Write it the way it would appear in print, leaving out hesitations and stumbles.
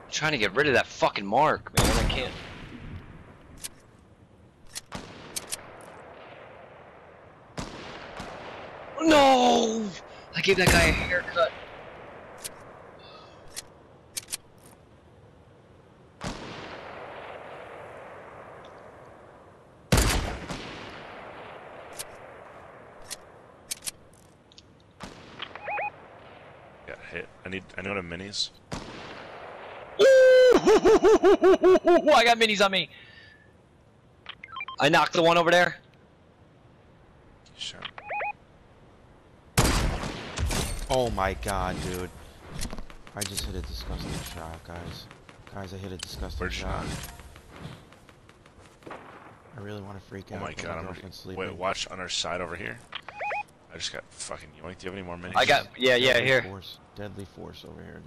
trying to get rid of that fucking mark, man. I can't. No! I gave that guy a haircut. Got hit. I know what a minis. I got minis on me. I knocked the one over there. Sure. Oh my god, dude. I just hit a disgusting shot, guys. Guys, I hit a disgusting shot. I really want to freak out. Oh my god, I'm sleeping. wait, watch on our side over here. I just got fucking yoinked. Do you have any more minis? I got, yeah, here. Deadly force over here, dude.